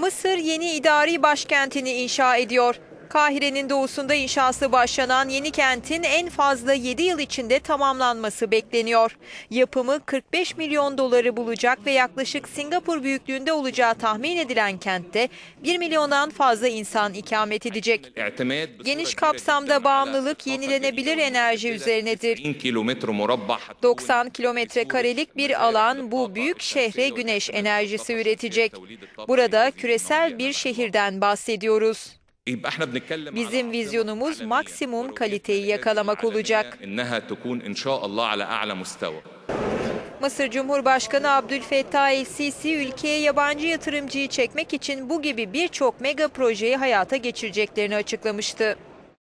Mısır yeni idari başkentini inşa ediyor. Kahire'nin doğusunda inşası başlanan yeni kentin en fazla 7 yıl içinde tamamlanması bekleniyor. Yapımı 45 milyon doları bulacak ve yaklaşık Singapur büyüklüğünde olacağı tahmin edilen kentte 1 milyondan fazla insan ikamet edecek. Geniş kapsamda bağımlılık yenilenebilir enerji üzerinedir. 90 kilometre karelik bir alan bu büyük şehre güneş enerjisi üretecek. Burada küresel bir şehirden bahsediyoruz. Bizim vizyonumuz maksimum kaliteyi yakalamak olacak. Mısır Cumhurbaşkanı Abdülfettah el-Sisi ülkeye yabancı yatırımcıyı çekmek için bu gibi birçok mega projeyi hayata geçireceklerini açıklamıştı.